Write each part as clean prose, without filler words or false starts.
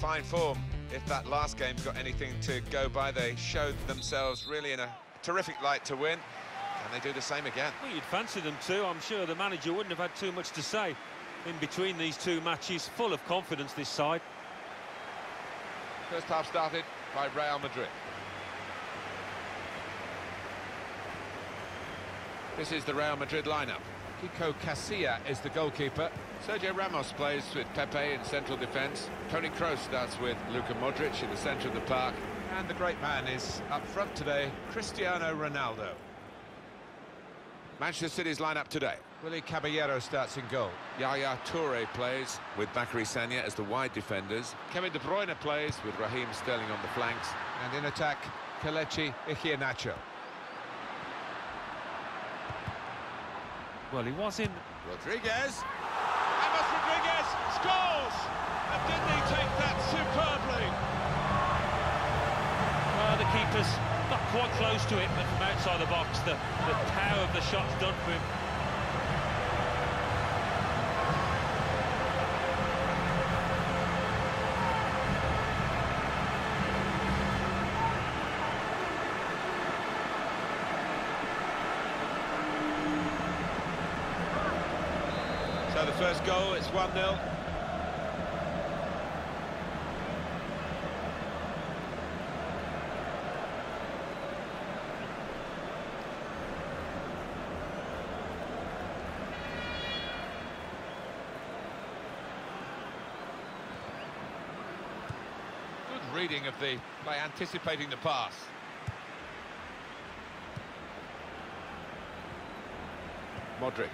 fine form. If that last game's got anything to go by, they showed themselves really in a terrific light to win. Can they do the same again? Well, you'd fancy them too. I'm sure the manager wouldn't have had too much to say in between these two matches. Full of confidence, this side. First half started by Real Madrid. This is the Real Madrid lineup. Kiko Casilla is the goalkeeper. Sergio Ramos plays with Pepe in central defence. Toni Kroos starts with Luka Modric in the centre of the park. And the great man is up front today, Cristiano Ronaldo. Manchester City's lineup today. Willy Caballero starts in goal. Yaya Toure plays with Bakary Sagna as the wide defenders. Kevin De Bruyne plays with Raheem Sterling on the flanks. And in attack, Kelechi Iheanacho. Well, he was in. Rodriguez. James Rodriguez scores! And didn't he take that superbly? Well, the keeper's not quite close to it, but from outside the box, the power of the shot's done for him. So the first goal, it's 1-0. Good reading of the play, anticipating the pass. Modric.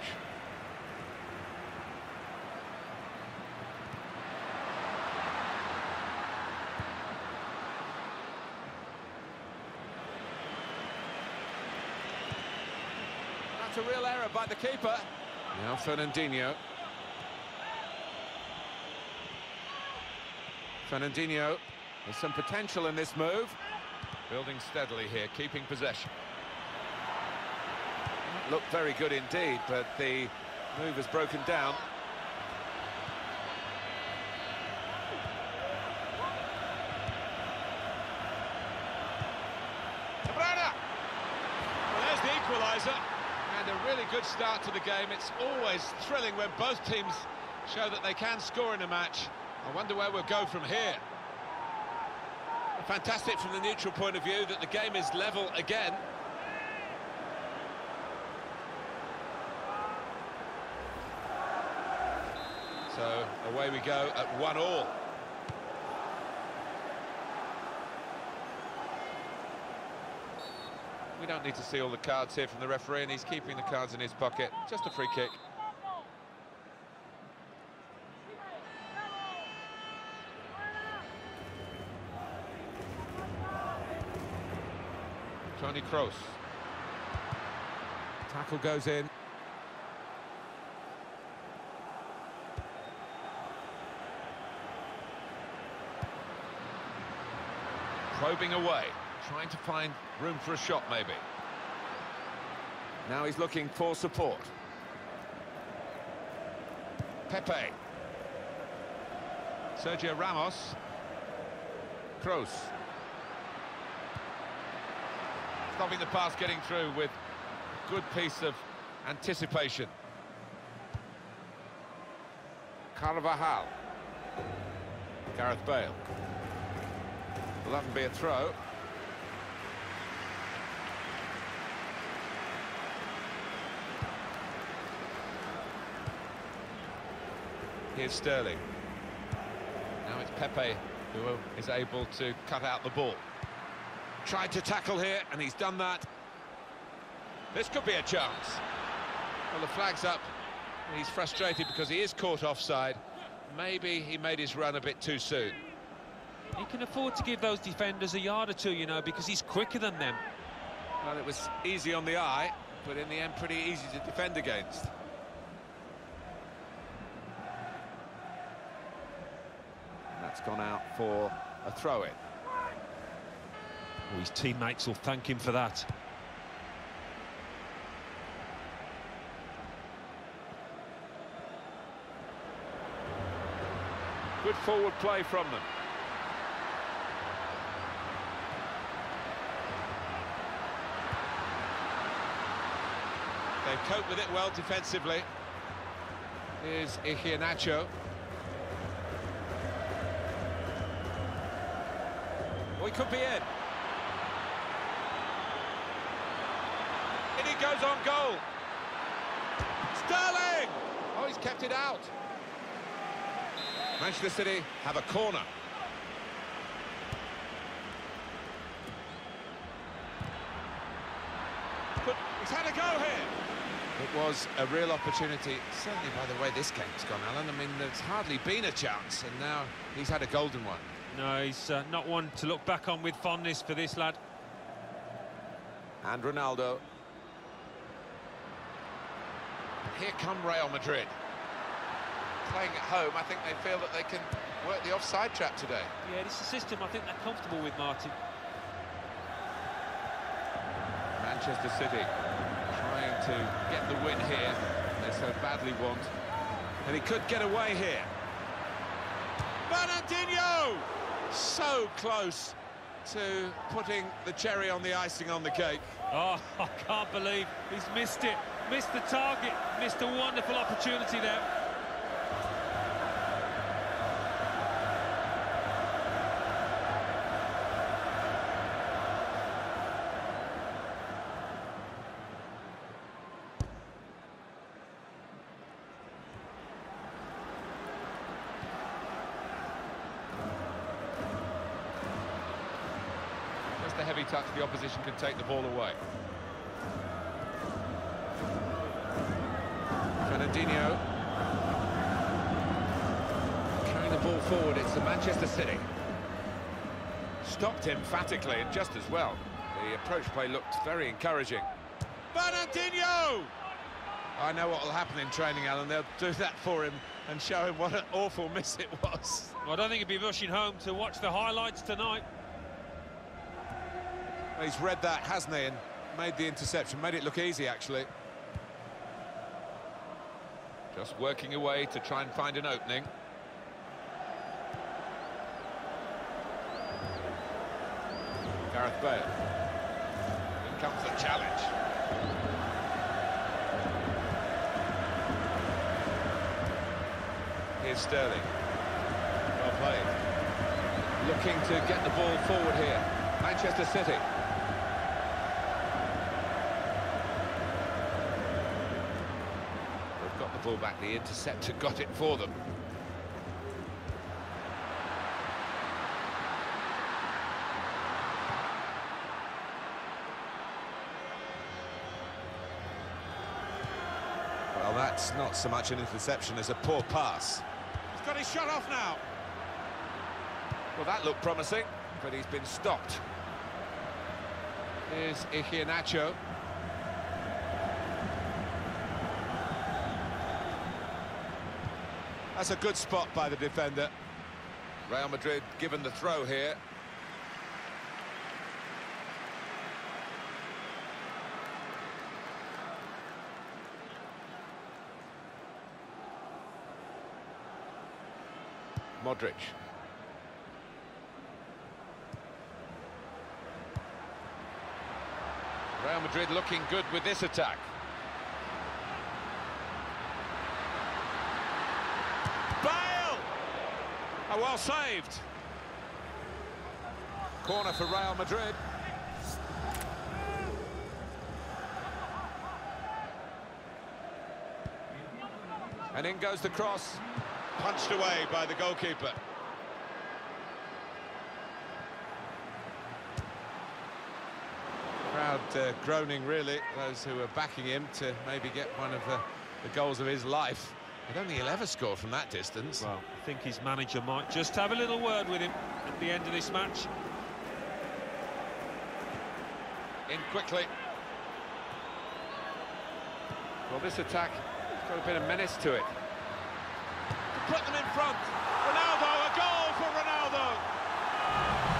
That's a real error by the keeper. Now Fernandinho. Fernandinho, there's some potential in this move. Building steadily here, keeping possession. Looked very good indeed, but the move has broken down. De Bruyne! Well, there's the equaliser. And a really good start to the game. It's always thrilling when both teams show that they can score in a match. I wonder where we'll go from here. Fantastic from the neutral point of view that the game is level again. So away we go at 1-1. We don't need to see all the cards here from the referee, and he's keeping the cards in his pocket. Just a free kick. Toni Kroos. Tackle goes in. Probing away, trying to find room for a shot maybe. Now he's looking for support. Pepe. Sergio Ramos. Kroos. Stopping the pass getting through with a good piece of anticipation. Carvajal. Gareth Bale. Will that be a throw? Here's Sterling. Now it's Pepe who is able to cut out the ball. Tried to tackle here, and he's done that. This could be a chance. Well, the flag's up. He's frustrated because he is caught offside. Maybe he made his run a bit too soon. He can afford to give those defenders a yard or two, you know, because he's quicker than them. Well, it was easy on the eye, but in the end pretty easy to defend against. And that's gone out for a throw-in. Oh, his teammates will thank him for that. Good forward play from them. They cope with it well defensively. Here's Iheanacho. Oh, he could be in. In he goes on goal. Sterling! Oh, he's kept it out. Manchester City have a corner. But he's had a go here. It was a real opportunity, certainly by the way this game's gone, Alan. I mean, there's hardly been a chance, and now he's had a golden one. No, he's not one to look back on with fondness for this lad. And Ronaldo. Here come Real Madrid. Playing at home, I think they feel that they can work the offside trap today. Yeah, it's a system I think they're comfortable with, Martin. Manchester City trying to get the win here, they so badly want. And he could get away here. Fernandinho! So close to putting the cherry on the icing on the cake. Oh, I can't believe he's missed it. Missed the target. Missed a wonderful opportunity there. A heavy touch, the opposition can take the ball away. Fernandinho carrying the ball forward. It's the Manchester City. Stopped emphatically and just as well. The approach play looked very encouraging. Fernandinho! I know what will happen in training, Alan. They'll do that for him and show him what an awful miss it was. Well, I don't think he'd be rushing home to watch the highlights tonight. He's read that, hasn't he, and made the interception, made it look easy, actually. Just working away to try and find an opening. Gareth Bale. In comes the challenge. Here's Sterling. Well played. Looking to get the ball forward here. Manchester City. Ball back, the interceptor got it for them. Well, that's not so much an interception as a poor pass. He's got his shot off now. Well, that looked promising, but he's been stopped. Here's Iheanacho. That's a good spot by the defender. Real Madrid given the throw here. Modric. Real Madrid looking good with this attack. Oh, well saved. Corner for Real Madrid. And in goes the cross. Punched away by the goalkeeper. Crowd groaning, really, those who are backing him to maybe get one of the goals of his life. I don't think he'll ever score from that distance. Well, I think his manager might just have a little word with him at the end of this match. In quickly. Well, this attack has got a bit of menace to it. To put them in front. Ronaldo, a goal for Ronaldo.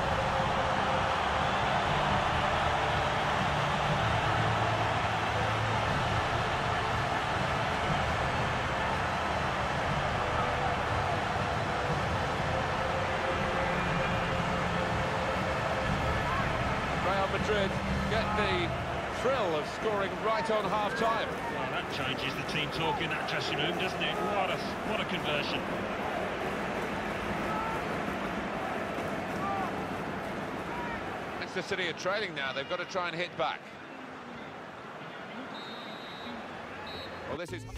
Madrid get the thrill of scoring right on half-time. Well, that changes the team talk in that dressing room, doesn't it? What a conversion. Manchester City are trailing now. They've got to try and hit back. Well, this is...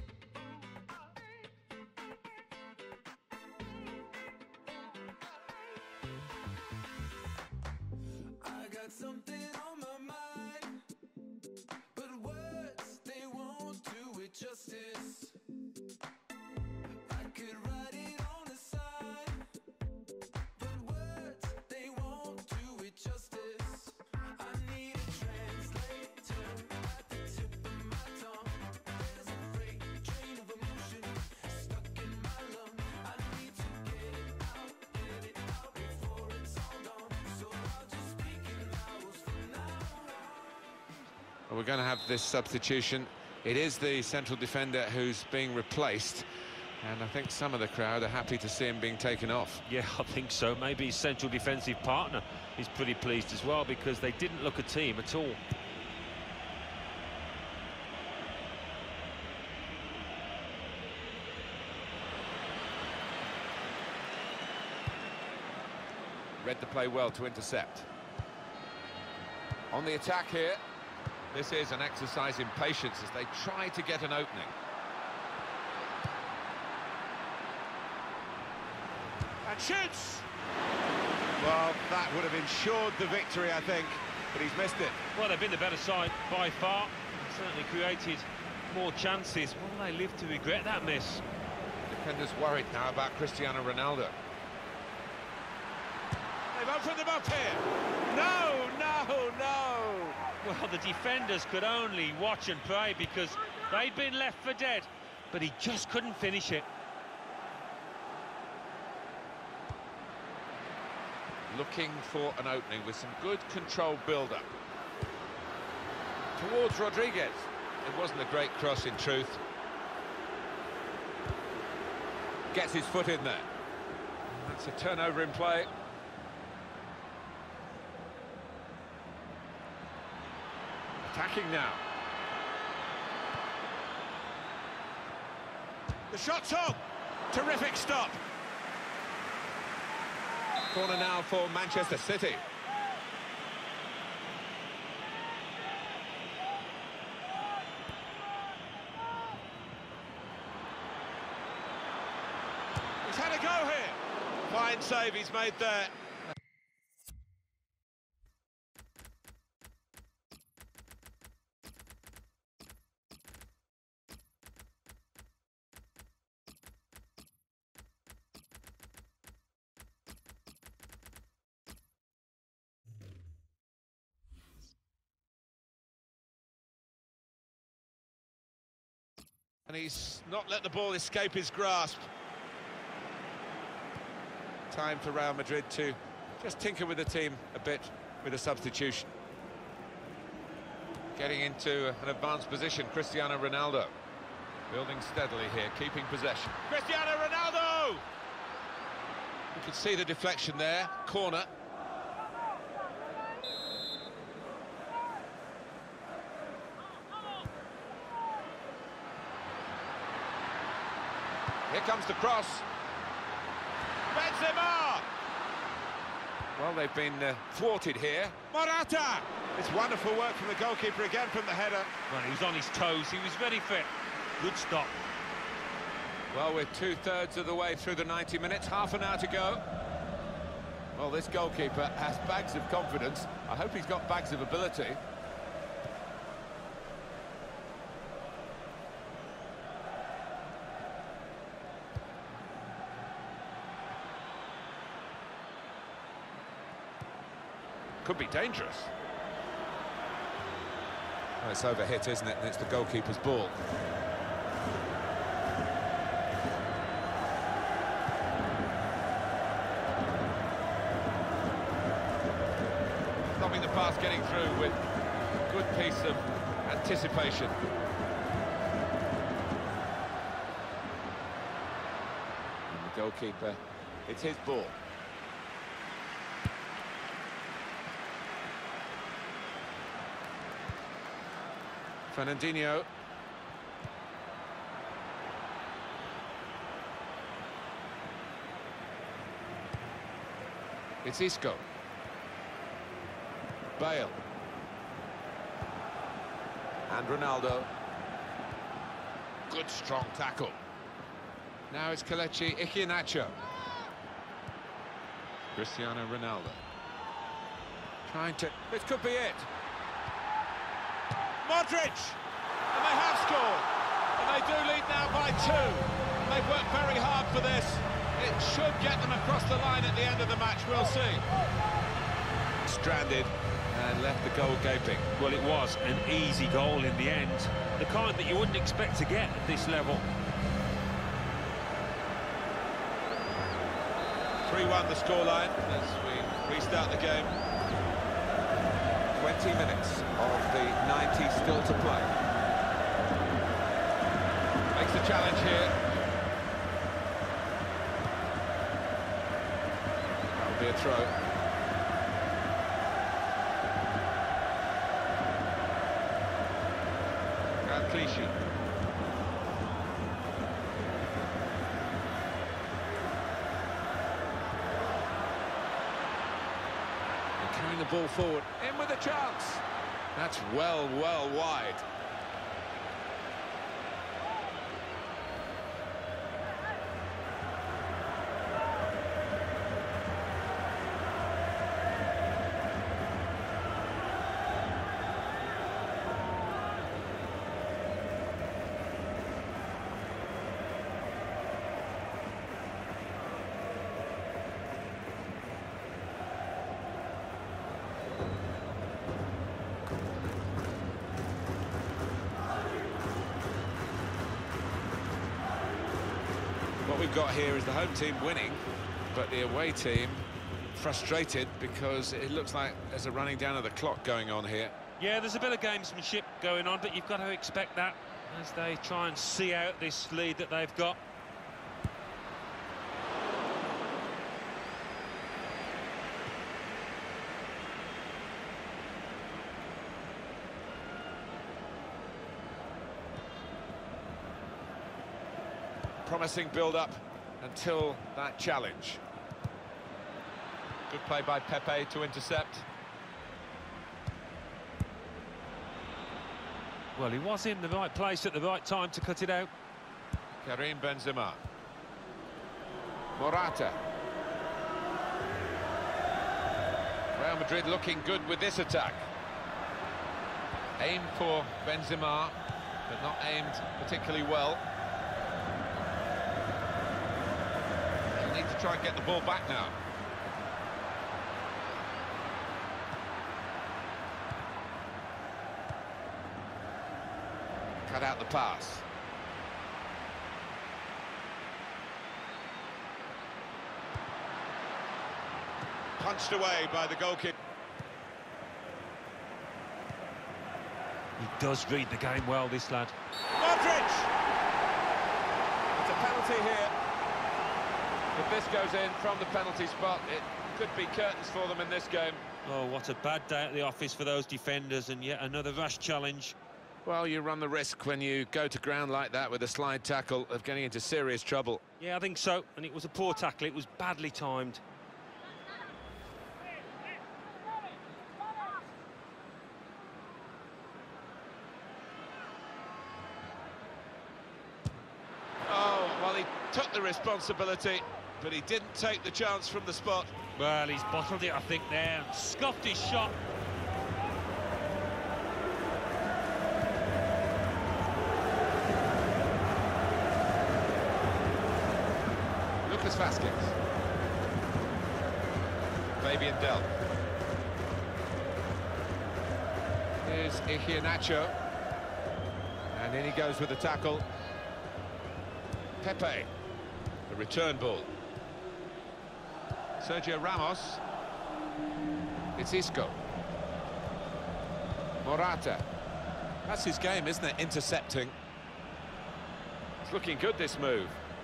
Something on my mind, but words, they won't do it justice. I could write it on a sign, but words, they won't do it justice. I need a translator at the tip of my tongue. There's a freight train of emotion stuck in my lungs. I need to get it out before it's all gone. So I'll just speak in hours from now on. Well, we're going to have this substitution. It is the central defender who's being replaced, and I think some of the crowd are happy to see him being taken off. Yeah, I think so. Maybe his central defensive partner is pretty pleased as well, because they didn't look a team at all. Read the play well to intercept. On the attack here. This is an exercise in patience as they try to get an opening. And shoots! Well, that would have ensured the victory, I think, but he's missed it. Well, they've been the better side by far. Certainly created more chances. Will they live to regret that miss? Defenders worried now about Cristiano Ronaldo. They've opened them up here. No! Well, the defenders could only watch and pray, because they'd been left for dead, but he just couldn't finish it. Looking for an opening with some good controlled build-up. Towards Rodriguez. It wasn't a great cross in truth. Gets his foot in there. That's a turnover in play. Attacking now. The shot's on. Terrific stop. Corner now for Manchester City. He's had a go here. Fine save he's made there. And he's not let the ball escape his grasp. Time for Real Madrid to just tinker with the team a bit with a substitution. Getting into an advanced position, Cristiano Ronaldo. Building steadily here, keeping possession. Cristiano Ronaldo! You can see the deflection there, corner. Here comes the cross. Benzema! Well, they've been thwarted here. Morata! It's wonderful work from the goalkeeper again from the header. Well, he was on his toes, he was very fit. Good stop. Well, we're two-thirds of the way through the 90 minutes, half an hour to go. Well, this goalkeeper has bags of confidence. I hope he's got bags of ability. Could be dangerous. Well, it's overhit, isn't it? And it's the goalkeeper's ball. Stopping the pass, getting through with a good piece of anticipation. And the goalkeeper, it's his ball. Fernandinho. It's Isco. Bale. And Ronaldo. Good strong tackle. Now it's Kelechi Iheanacho. Cristiano Ronaldo. Trying to... This could be it. Modric! And they have scored. And they do lead now by 2. They've worked very hard for this. It should get them across the line at the end of the match, we'll see. Stranded and left the goal gaping. Well, it was an easy goal in the end. The kind that you wouldn't expect to get at this level. 3-1 the scoreline as we restart the game. 20 minutes of the 90 still to play. Makes the challenge here. That'll be a throw. Clichy. Carrying the ball forward, in with a chance. That's well wide. What we've got here is the home team winning, but the away team frustrated because it looks like there's a running down of the clock going on here. Yeah, there's a bit of gamesmanship going on, but you've got to expect that as they try and see out this lead that they've got. Promising build-up until that challenge. Good play by Pepe to intercept. Well, he was in the right place at the right time to cut it out. Karim Benzema. Morata. Real Madrid looking good with this attack. Aim for Benzema, but not aimed particularly well. They'll need to try and get the ball back now. Cut out the pass. Punched away by the goalkeeper. He does read the game well, this lad. Modric! It's a penalty here. If this goes in from the penalty spot, it could be curtains for them in this game. Oh, what a bad day at the office for those defenders, and yet another rash challenge. Well, you run the risk when you go to ground like that with a slide tackle of getting into serious trouble. Yeah, I think so, and it was a poor tackle. It was badly timed. Oh, well, he took the responsibility, but he didn't take the chance from the spot. Well, he's bottled it, I think, there. Scuffed his shot. Lucas Vazquez. Fabian Delph. Here's Iheanacho. And in he goes with the tackle. Pepe. The return ball. Sergio Ramos. It's Isco. Morata. That's his game, isn't it? Intercepting. It's looking good, this move.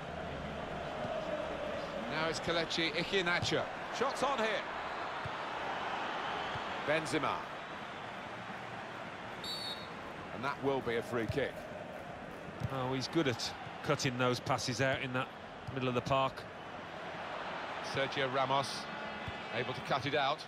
Now it's Kelechi Iheanacho. Shots on here. Benzema. And that will be a free kick. Oh, he's good at cutting those passes out in that middle of the park. Sergio Ramos able to cut it out.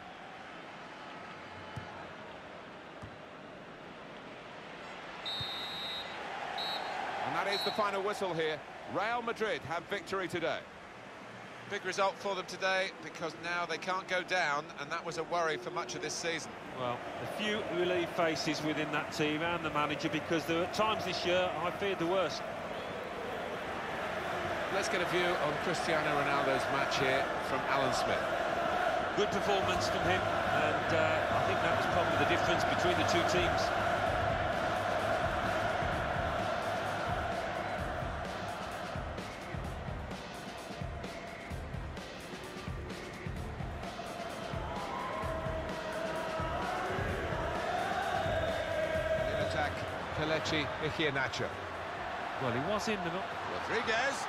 And that is the final whistle here. Real Madrid have victory today. Big result for them today, because now they can't go down, and that was a worry for much of this season. Well, a few relief faces within that team and the manager, because there were times this year I feared the worst. Let's get a view on Cristiano Ronaldo's match here from Alan Smith. Good performance from him, and I think that was probably the difference between the two teams. In attack, Kelechi Iheanacho. Well, he was in the... Rodriguez.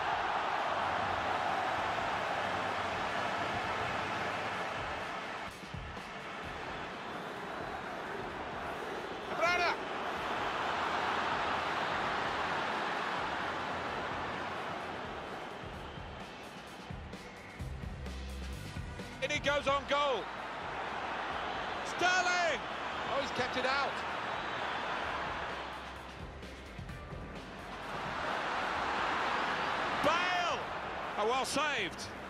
Cabrera. In he goes on goal. Sterling! Oh, he's kept it out. Bale! Oh, well saved.